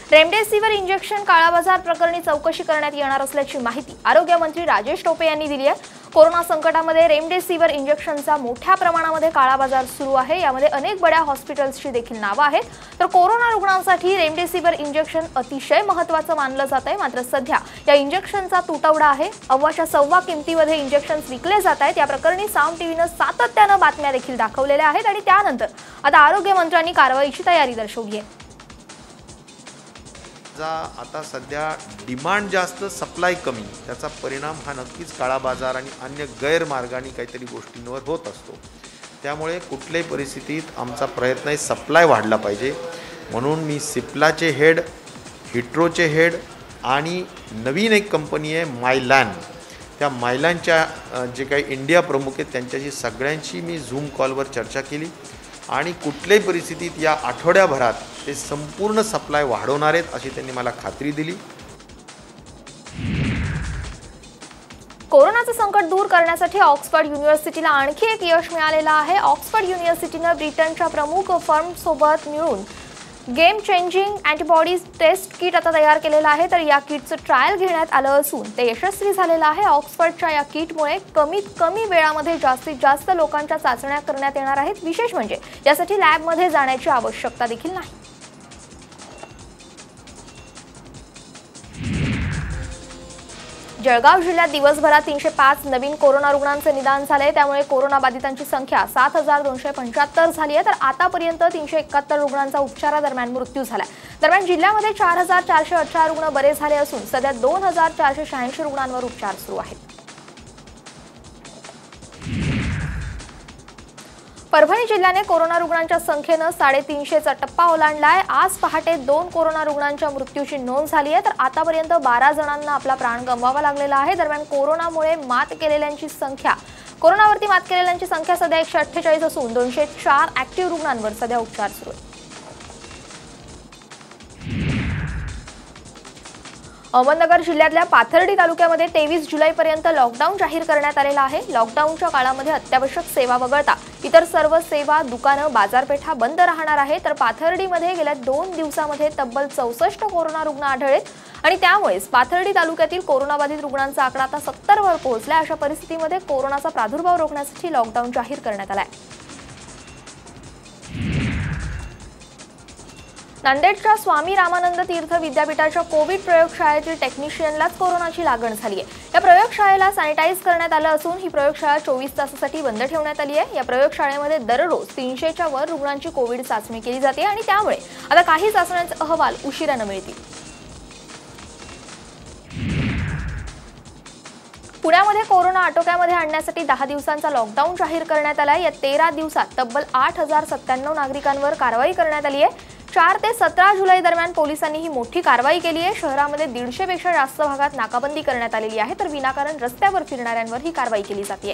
Remdesivir injection काळाबाजार प्रकरणी चौकशी करण्यात येणार असल्याची माहिती आरोग्य मंत्री राजेश टोपे यांनी दिली आहे। कोरोना संकटामध्ये रेमडेसिवीर इंजेक्शनचा मोठ्या प्रमाणामध्ये काळाबाजार सुरू आहे। यामध्ये अनेक बड्या हॉस्पिटल्सची देखील नावे आहेत। तर कोरोना रुग्णांसाठी रेमडेसिवीर इंजेक्शन अतिशय महत्त्वाचं मानलं जात आहे। मात्र सध्या या इंजेक्शनचा तुटवडा आहे। अव्वाच्या सव्वा किमतीमध्ये इंजेक्शन्स विकले जात आहेत। या प्रकरणी साम टीव्हीने सातत्याने बातम्या देखील दाखवलेल्या आहेत आणि त्यानंतर आता आरोग्य मंत्र्यांनी कारवाईची तयारी दर्शवली आहे। आता सध्या डिमांड जास्त सप्लाय कमी, त्याचा परिणाम हा नक्कीच काळा बाजार आणि अन्य गैरमार्गाने काहीतरी गोष्टींवर होत असतो। त्यामुळे कुठल्याही परिस्थितीत आमचा प्रयत्न आहे सप्लाय वाढला पाहिजे। म्हणून मी सिप्लाचे हेड, हिट्रोचे हेड आणि नवीन एक कंपनी आहे मायलॅन, त्या मायलॅनच्या जे काही इंडिया प्रमुख आहेत त्यांच्याशी सगळ्यांशी मी झूम कॉलवर चर्चा केली आणि कुठल्याही परिस्थितीत या आठवड्याभरात ते संपूर्ण सप्लाय वाढवणार आहेत अशी त्यांनी मला खात्री दिली। कोरोनाचं संकट दूर करण्यासाठी ऑक्सफर्ड युनिव्हर्सिटीला आणखी एक यश मिळालेलं आहे। ऑक्सफर्ड युनिव्हर्सिटीने ब्रिटनच्या प्रमुख फर्मसोबत मिळून game changing antibodies test kit आता तयार केलेलं आहे। तर या किटचं ट्रायल घेण्यात आलं असून ते यशस्वी झालेलं आहे। ऑक्सफर्डच्या या किटमुळे कमीत कमी वेळामध्ये जास्तीत जास्त लोकांच्या चाचण्या करण्यात येणार आहेत। विशेष म्हणजे यासाठी लॅबमध्ये जाण्याची आवश्यकता देखील नाही। जळगाव जिल्ह्यात दिवसभरात 305 नवीन कोरोना रुग्णांचे निदान झाले। त्यामुळे कोरोना बाधितांची संख्या 7275 झाली आहे। तर आतापर्यंत 371 रुग्णांचा उपचारादरम्यान मृत्यू झाला। दरम्यान जिल्ह्यामध्ये 4418 रुग्ण बरे झाले असून सध्या 2486 रुग्णांवर उपचार सुरू आहेत। परभणी जिल्ह्याने कोरोना रुग्णांच्या संख्येने 350चा टप्पा ओलांडलाय। आज पहाटे 2 कोरोना रुग्णांच्या मृत्यूची नोंद झाली आहे। तर आतापर्यंत 12 जणांना आपला प्राण गमवावा लागलेला आहे। दरम्यान कोरोनावरती मात केलेल्यांची संख्या सध्या 148 असून 204 ऍक्टिव्ह रुग्णांवर सध्या उपचार सुरू आहेत। अहमदनगर जिल्ह्यातल्या पाथर्डी तालुक्यामध्ये 23 जुलैपर्यंत लॉकडाऊन जाहीर करण्यात आलेला आहे। लॉकडाऊनच्या काळामध्ये अत्यावश्यक सेवा वगळता इतर सर्व सेवा, दुकानं, बाजारपेठा बंद राहणार आहे। तर पाथर्डीमध्ये गेल्या 2 दिवसांमध्ये तब्बल 64 कोरोना रुग्ण आढळलेत आणि त्यामुळेच पाथर्डी तालुक्यातील कोरोनाबाधित रुग्णांचा आकडा आता 70 वर पोहोचला। अशा परिस्थितीमध्ये कोरोनाचा प्रादुर्भाव रोखण्यासाठी लॉकडाऊन जाहीर करण्यात आलाय। नांदेडच्या स्वामी रामानंद तीर्थ विद्यापीठाच्या कोविड प्रयोगशाळेतील टेक्निशियनलाच कोरोनाची लागण झाली आहे। या प्रयोगशाळेला सॅनिटाइज करण्यात आलं असून ही प्रयोगशाळा 24 तासासाठी बंद ठेवण्यात आली आहे। या प्रयोगशाळेमध्ये दररोज 300च्या वर रुग्णांची कोविड चाचणी केली जाते आणि त्यामुळे आता काही चाचण्यांचे अहवाल उशिराने मिळतील। पुण्यामध्ये कोरोना आटोक्यामध्ये आणण्यासाठी 10 दिवसांचा लॉकडाऊन जाहीर करण्यात आला आहे। या 13 दिवसात तब्बल 8097 नागरिकांवर कारवाई करण्यात आली आहे। 4 ते 17 जुलै दरम्यान पोलिसांनी ही मोठी कारवाई केली आहे। शहरामध्ये 150 पेक्षा जास्त भागात नाकाबंदी करण्यात आलेली आहे। तर विनाकारण रस्त्यावर फिरणाऱ्यांवर ही कारवाई केली जाते।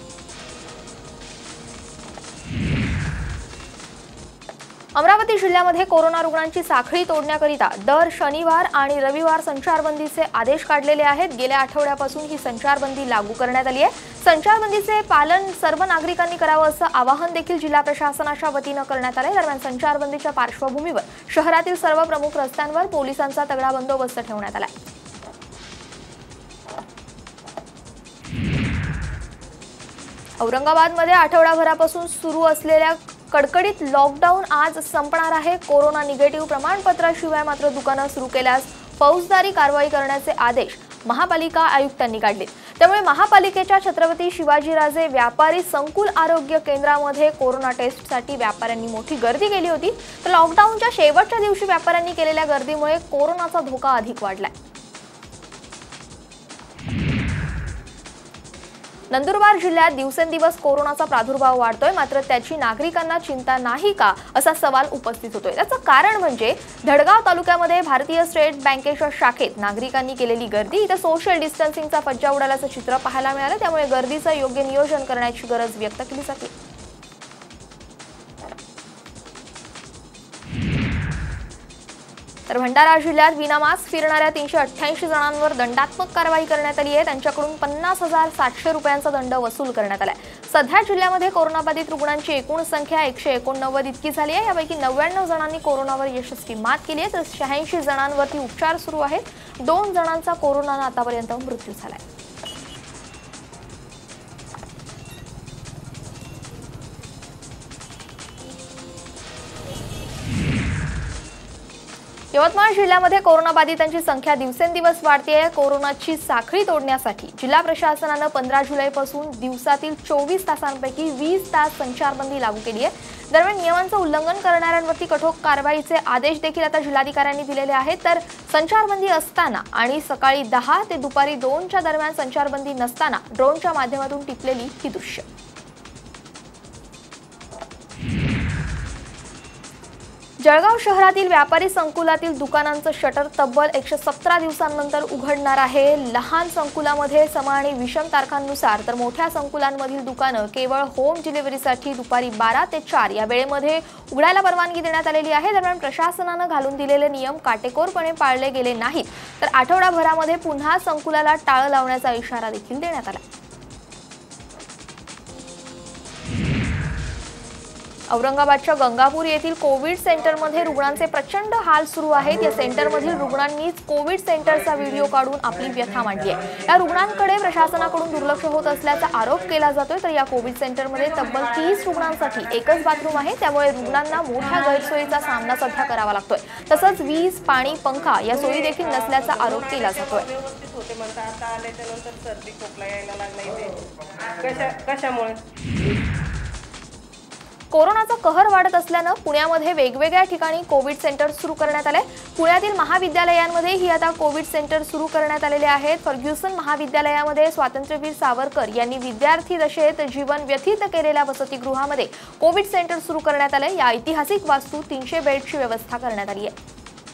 अमरावती जिल्ह्यामध्ये कोरोना रुग्णांची साखळी तोडण्याकरिता दर शनिवार आणि रविवार संचारबंदीचे आदेश काढलेले आहेत। गेल्या आठवड्यापासून ही संचारबंदी लागू करण्यात आली आहे। संचारबंदीचे पालन सर्व नागरिकांनी करावं असं आवाहन देखील जिल्हा प्रशासनाच्या वतीने करण्यात आले। दरम्यान संचारबंदीच्या पार्श्वभूमीवर शहरातील सर्व प्रमुख रस्त्यांवर पोलिसांचा तगडा बंदोबस्त ठेवण्यात आला आहे। औरंगाबादमध्ये आठवडाभरापासून सुरू असलेल्या कडकडीत लॉकडाऊन आज संपणार आहे। कोरोना निगेटिव्ह प्रमाणपत्राशिवाय मात्र दुकानं सुरू केल्यास फौजदारी कारवाई करण्याचे आदेश महापालिका आयुक्तांनी काढले। त्यामुळे महापालिकेच्या छत्रपती शिवाजीराजे व्यापारी संकुल आरोग्य केंद्रामध्ये कोरोना टेस्टसाठी व्यापाऱ्यांनी मोठी गर्दी केली होती। तर लॉकडाऊनच्या शेवटच्या दिवशी व्यापाऱ्यांनी केलेल्या गर्दीमुळे कोरोनाचा धोका अधिक वाढलाय। नंदुरबार जिल्ह्यात दिवसेंदिवस कोरोनाचा प्रादुर्भाव वाढतोय, मात्र त्याची नागरिकांना चिंता नाही का असा सवाल उपस्थित होतोय। त्याचं कारण म्हणजे धडगाव तालुक्यामध्ये भारतीय स्टेट बँकेच्या शाखेत नागरिकांनी केलेली गर्दी। इथे सोशल डिस्टन्सिंगचा फज्जा उडाल्याचं चित्र पाहायला मिळालं। त्यामुळे गर्दीचं योग्य नियोजन करण्याची गरज व्यक्त केली जाते। तर भंडारा जिल्ह्यात विनामास्क फिरणाऱ्या 388 जणांवर दंडात्मक कारवाई करण्यात आली आहे। त्यांच्याकडून 50,700 रुपयांचा दंड वसूल करण्यात आलाय। सध्या जिल्ह्यामध्ये कोरोनाबाधित रुग्णांची एकूण संख्या 189 इतकी झाली आहे। यापैकी 99 जणांनी कोरोनावर यशस्वी मात केली आहे, तर 86 जणांवरती उपचार सुरू आहेत। 2 जणांचा कोरोनाने आतापर्यंत मृत्यू झाला आहे। यवतमाळ जिल्ह्यामध्ये कोरोनाबाधितांची संख्या दिवसेंदिवस वाढते आहे। कोरोनाची साखळी तोडण्यासाठी जिल्हा प्रशासनाने 15 जुलैपासून दिवसातील 24 तासांपैकी 20 तास संचारबंदी लागू केली आहे। दरम्यान नियमांचं उल्लंघन करणाऱ्यांवरती कठोर कारवाईचे आदेश देखील आता जिल्हाधिकाऱ्यांनी दिलेले आहेत। तर संचारबंदी असताना आणि सकाळी 10 ते दुपारी 2च्या दरम्यान संचारबंदी नसताना ड्रोनच्या माध्यमातून टिपलेली ही दृश्य। जळगाव शहरातील व्यापारी संकुलातील दुकानांचं शटर तब्बल 117 दिवसांनंतर उघडणार आहे। लहान संकुलामध्ये सम आणि विषम तारखांनुसार तर मोठ्या संकुलांमधील दुकानं केवळ होम डिलिव्हरीसाठी दुपारी 12 ते 4 या वेळेमध्ये उघडायला परवानगी देण्यात आलेली आहे। दरम्यान प्रशासनाने घालून दिलेले नियम काटेकोरपणे पाळले गेले नाहीत तर आठवडाभरामध्ये पुन्हा संकुलाला टाळं लावण्याचा इशारा देखील देण्यात आला। औरंगाबादच्या गंगापूर येथील कोविड सेंटरमध्ये रुग्णांचे प्रचंड हाल सुरू आहेत। या सेंटरमधील रुग्णांनीच कोविड सेंटरचा व्हिडिओ काढून आपली व्यथा मांडली आहे। या रुग्णांकडे प्रशासनाकडून दुर्लक्ष होत असल्याचा आरोप केला जातोय। तर या कोविड सेंटरमध्ये तब्बल 30 रुग्णांसाठी एकच बाथरूम आहे, त्यामुळे रुग्णांना मोठ्या गैरसोयीचा सामना सध्या करावा लागतोय। तसंच वीज, पाणी, पंखा या सोयी देखील नसल्याचा आरोप केला जातोय। कोरोनाचा कहर वाढत असल्याने पुण्यामध्ये वेगवेगळ्या ठिकाणी कोविड सेंटर सुरू करण्यात आले। पुण्यातील महाविद्यालयांमध्ये ही आता कोविड सेंटर सुरू करण्यात आलेले आहेत। फर्ग्युसन महाविद्यालयामध्ये स्वातंत्र्यवीर सावरकर यांनी विद्यार्थी दशेत जीवन व्यतीत केलेल्या वसतिगृहामध्ये कोविड सेंटर सुरू करण्यात आले। या ऐतिहासिक वास्तू 300 बेडची व्यवस्था करण्यात आली आहे।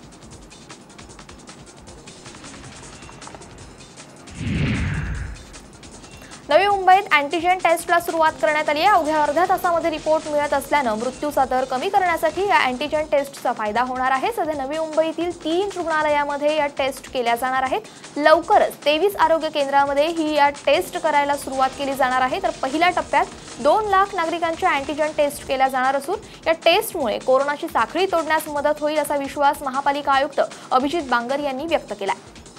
नवी मुंबईत अँटीजेन टेस्टला सुरुवात करण्यात आली आहे। अवघ्या अर्ध्या तासामध्ये रिपोर्ट मिळत असल्याने मृत्यूचा दर कमी करण्यासाठी या अँटीजेन टेस्टचा फायदा होणार आहे। सध्या नवी मुंबईतील 3 रुग्णालयामध्ये या टेस्ट केल्या जाणार आहेत। लवकरच 23 आरोग्य केंद्रामध्ये ही या टेस्ट करायला सुरुवात केली जाणार आहे। तर पहिल्या टप्प्यात 2 लाख नागरिकांच्या अँटीजेन टेस्ट केल्या जाणार असून या टेस्टमुळे कोरोनाची साखळी तोडण्यास मदत होईल असा विश्वास महापालिका आयुक्त अभिजित बांगर यांनी व्यक्त केला।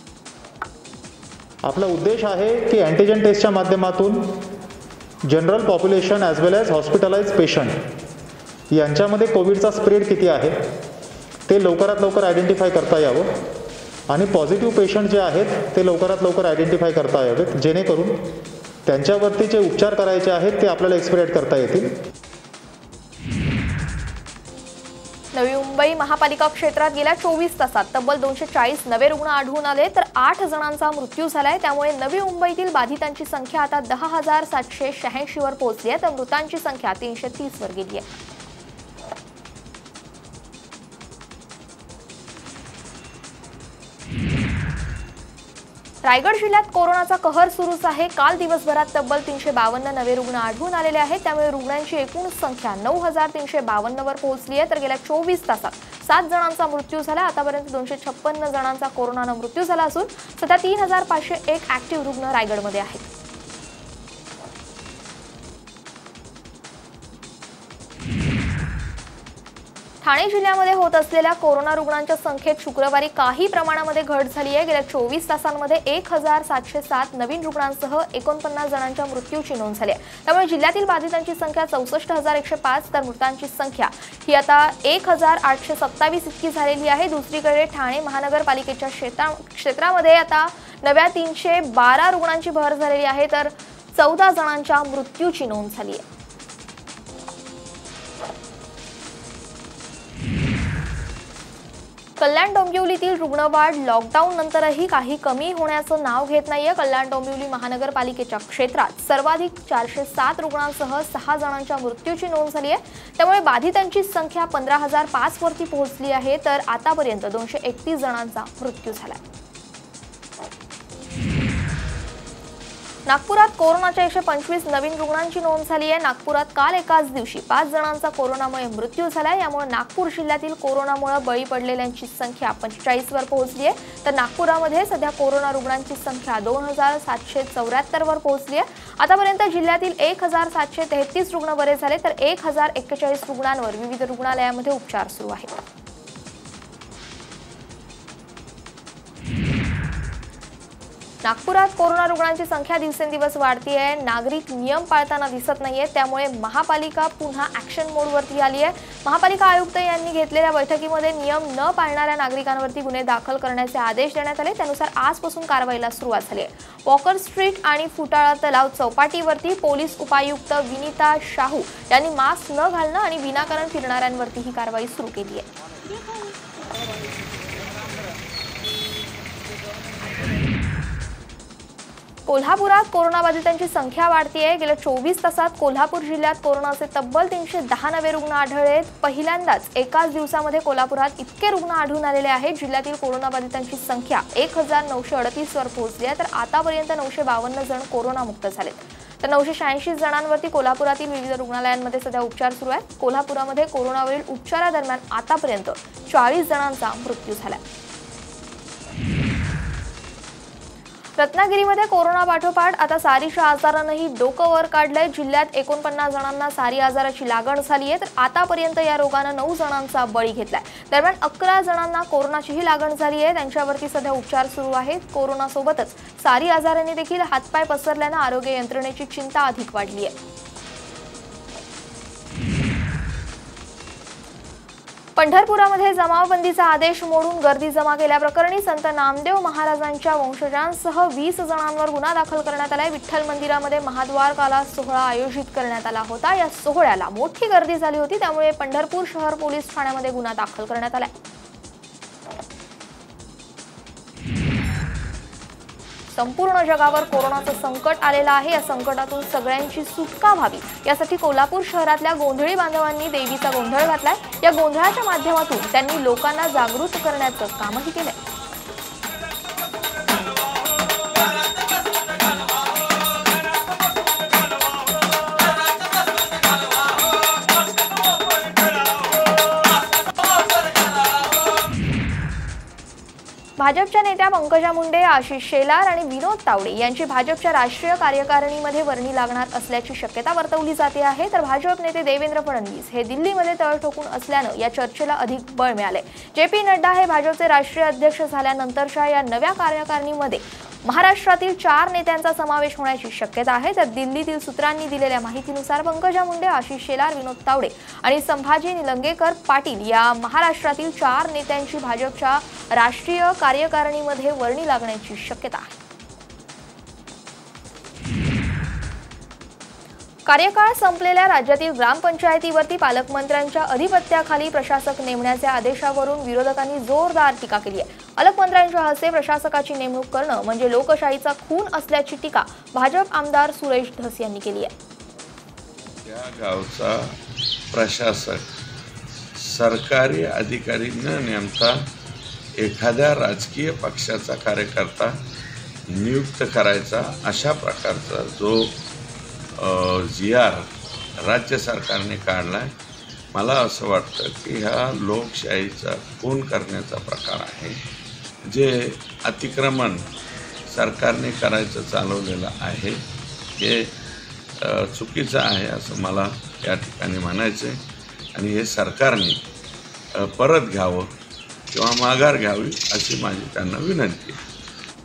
आपला उद्देश आहे की अँटीजन टेस्टच्या माध्यमातून general population as well as hospitalise patient यांच्यामध्ये कोविडचा स्प्रेड किती आहे ते लवकरात लवकर आयडेंटिफाय करता यावं आणि पॉझिटिव्ह पेशंट जे आहेत ते लवकरात लवकर आयडेंटिफाय करता यावेत, जेणेकरून त्यांच्यावरती जे उपचार करायचे आहेत ते आपल्याला एक्सपेक्ट करता येतील। नवी मुंबई महापालिका क्षेत्रात गेल्या 24 तासात तब्बल 240 नवे रुग्ण आढळून आले, तर 8 जणांचा मृत्यू झालाय। त्यामुळे नवी मुंबईतील बाधितांची संख्या आता 10,786 वर पोहोचली आहे, तर मृतांची संख्या 330 वर गेली आहे। रायगड जिल्ह्यात कोरोनाचा कहर सुरूच आहे। काल दिवसभरात तब्बल 352 नवे रुग्ण आढळून आलेले आहेत। त्यामुळे रुग्णांची एकूण संख्या 9,352 वर पोहोचली आहे। तर गेल्या 24 तासात 7 जणांचा मृत्यू झाला। आतापर्यंत 256 जणांचा कोरोनाने मृत्यू झाला असून सध्या 3,501 ऍक्टिव्ह रुग्ण रायगडमध्ये आहेत। ठाणे जिल्ह्यामध्ये होत असलेल्या कोरोना रुग्णांच्या संख्येत शुक्रवारी काही प्रमाणामध्ये घट झाली आहे। गेल्या 24 तासांमध्ये 1,707 नवीन रुग्णांसह 49 जणांच्या मृत्यूची नोंद झाली आहे। त्यामुळे जिल्ह्यातील बाधितांची संख्या 64,105 तर मृतांची संख्या ही आता 1,827 इतकी झालेली आहे। दुसरीकडे ठाणे महानगरपालिकेच्या क्षेत्रामध्ये आता नव्या 312 रुग्णांची भर झालेली आहे, तर 14 जणांच्या मृत्यूची नोंद झाली आहे। कल्याण डोंबिवलीतील रुग्णवाढ लॉकडाऊन नंतरही काही कमी होण्याचं नाव घेत नाहीये। कल्याण डोंबिवली महानगरपालिकेच्या क्षेत्रात सर्वाधिक 407 रुग्णांसह 6 जणांच्या मृत्यूची नोंद झाली आहे। त्यामुळे बाधितांची संख्या 15,005 वरती पोहोचली आहे, तर आतापर्यंत 231 जणांचा मृत्यू झाला। नागपुरात कोरोनाच्या 125 नवीन रुग्णांची नोंद झाली आहे। नागपुरात काल एकाच दिवशी 5 जणांचा कोरोनामुळे मृत्यू झाला। यामुळे नागपूर जिल्ह्यातील कोरोनामुळे बळी पडलेल्यांची संख्या 45 वर पोहोचली आहे। तर नागपुरामध्ये सध्या कोरोना रुग्णांची संख्या 2774 वर पोहोचली आहे। आतापर्यंत जिल्ह्यातील 1733 रुग्ण बरे झाले, तर 1041 रुग्णांवर विविध रुग्णालयामध्ये उपचार सुरू आहेत। नागपुरात कोरोना रुग्णांची संख्या दिवसेंदिवस वाढती आहे। नागरिक नियम पाळताना दिसत नाहीये, त्यामुळे महापालिका पुन्हा ॲक्शन मोडवरती आली आहे। महापालिका आयुक्त यांनी घेतलेल्या बैठकीमध्ये नियम न पाळणाऱ्या नागरिकांवरती गुन्हे दाखल करण्याचे आदेश देण्यात आले। त्यानुसार आजपासून कारवाईला सुरुवात झाली आहे। वॉकर स्ट्रीट आणि फुटाळा तलाव चौपाटीवरती पोलीस उपायुक्त विनीता शाहू यांनी मास्क न घालणं आणि विनाकारण फिरणाऱ्यांवरती ही कारवाई सुरू केली आहे। कोल्हापुरात कोरोनाबाधितांची संख्या वाढतीये। गेल्या 24 तासात कोल्हापूर जिल्ह्यात कोरोनाचे तब्बल 310 नवे रुग्ण आढळलेत। पहिल्यांदाच एकाच दिवसामध्ये कोल्हापुरात इतके रुग्ण आढळून आलेले आहेत। जिल्ह्यातील कोरोनाबाधितांची संख्या 1938 वर पोहोचली आहे, तर आतापर्यंत 952 जण कोरोनामुक्त झालेत। तर 986 जणांवरती कोल्हापुरातील विविध रुग्णालयांमध्ये सध्या उपचार सुरू आहेत। कोल्हापुरामध्ये कोरोनावरील उपचारादरम्यान आतापर्यंत 40 जणांचा मृत्यू झाला। रत्नागिरीमध्ये कोरोना पाठोपाठ आता सारीच्या आजारानंही डोकं वर काढलंय। जिल्ह्यात 49 जणांना सारी आजाराची लागण झाली आहे, तर आतापर्यंत या रोगानं 9 जणांचा बळी घेतलाय। दरम्यान 11 जणांना कोरोनाचीही लागण झाली आहे, त्यांच्यावरती सध्या उपचार सुरू आहेत। कोरोनासोबतच सारी आजाराने देखील हातपाय पसरल्यानं आरोग्य यंत्रणेची चिंता अधिक वाढली आहे। पंढरपुरामध्ये जमावबंदीचा आदेश मोडून गर्दी जमा केल्याप्रकरणी संत नामदेव महाराजांच्या वंशजांसह 20 जणांवर गुन्हा दाखल करण्यात आलाय। विठ्ठल मंदिरामध्ये महाद्वार काला सोहळा आयोजित करण्यात आला होता। या सोहळ्याला मोठी गर्दी झाली होती, त्यामुळे पंढरपूर शहर पोलीस ठाण्यामध्ये गुन्हा दाखल करण्यात आलाय। संपूर्ण जगावर कोरोनाचं संकट आलेलं आहे। या संकटातून सगळ्यांची सुटका व्हावी यासाठी कोल्हापूर शहरातल्या गोंधळी बांधवांनी देवीचा गोंधळ घातलाय। या गोंधळाच्या माध्यमातून त्यांनी लोकांना जागृत करण्याचं कामही केलंय। भाजपच्या नेत्या पंकजा मुंडे, आशिष शेलार आणि विनोद तावडे यांची भाजपच्या राष्ट्रीय कार्यकारिणीमध्ये वर्णी लागणार असल्याची शक्यता वर्तवली जाते आहे। तर भाजप नेते देवेंद्र फडणवीस हे दिल्लीमध्ये तळ ठोकून असल्यानं या चर्चेला अधिक बळ मिळाले। जे.पी. नड्डा हे भाजपचे राष्ट्रीय अध्यक्ष झाल्यानंतरच्या या नव्या कार्यकारिणीमध्ये महाराष्ट्रातील 4 नेत्यांचा समावेश होण्याची शक्यता आहे। तर दिल्लीतील सूत्रांनी दिलेल्या माहितीनुसार पंकजा मुंडे, आशिष शेलार, विनोद तावडे आणि संभाजी निलंगेकर पाटील या महाराष्ट्रातील 4 नेत्यांची भाजपच्या राष्ट्रीय कार्यकारिणीमध्ये वर्णी लागण्याची शक्यता आहे। कार्यकाळ संपलेल्या राज्यातील ग्रामपंचायतीवरती पालकमंत्र्यांच्या अधिपत्याखाली प्रशासक नेमण्याच्या आदेशावरून विरोधकांनी जोरदार टीका केली आहे। पालकमंत्र्यांच्या हस्ते प्रशासकाची नेमणूक करणं म्हणजे लोकशाहीचा खून असल्याची टीका भाजप आमदार सुरेश धस यांनी केली आहे। या गावचा प्रशासक सरकारी अधिकारी न नेमता एखाद्या राजकीय पक्षाचा कार्यकर्ता नियुक्त करायचा, अशा प्रकारचा जो जी.आर. राज्य सरकारने काढलाय, मला असं वाटतं की हा लोकशाहीचा खून करण्याचा प्रकार आहे। जे अतिक्रमण सरकारने करायचं चालवलेलं आहे हे चुकीचं आहे असं मला या ठिकाणी म्हणायचं आहे आणि हे सरकारने परत घ्यावं किंवा माघार घ्यावी अशी माझी त्यांना विनंती आहे।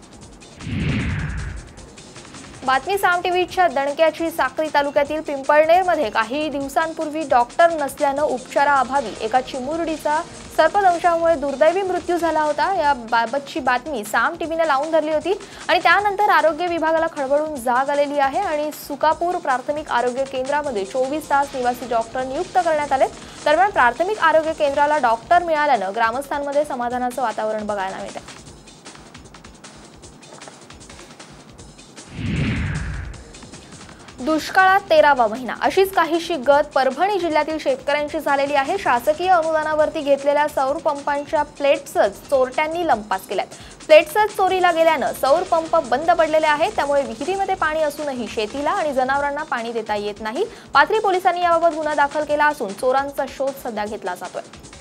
बातमी साम टीव्हीच्या दणक्याची साक्री तालुक्यातील पिंपळनेरमध्ये काही दिवसांपूर्वी डॉक्टर नसल्यानं उपचाराअभावी एका चिमुरडीचा सर्पदंशामुळे दुर्दैवी मृत्यू झाला होता। या बाबतची बातमी साम टीव्हीने लावून धरली होती आणि त्यानंतर आरोग्य विभागाला खळबळून जाग आलेली आहे आणि सुकापूर प्राथमिक आरोग्य केंद्रामध्ये 24 तास निवासी डॉक्टर नियुक्त करण्यात आले। दरम्यान प्राथमिक आरोग्य केंद्राला डॉक्टर मिळाल्यानं ग्रामस्थांमध्ये समाधानाचं वातावरण बघायला मिळतं। दुष्काळात 13वा महिना अशीच काहीशी गत परभणी जिल्ह्यातील शेतकऱ्यांची झालेली आहे। शासकीय अनुदानावरती घेतलेल्या सौर पंपांच्या प्लेट्सच चोरट्यांनी लंपास केल्यात। प्लेट्सच चोरीला गेल्यानं सौर पंप बंद पडलेले आहेत, त्यामुळे विहिरीमध्ये पाणी असूनही शेतीला आणि जनावरांना पाणी देता येत नाही। पाथरी पोलिसांनी याबाबत गुन्हा दाखल केला असून चोरांचा शोध सध्या घेतला जातोय।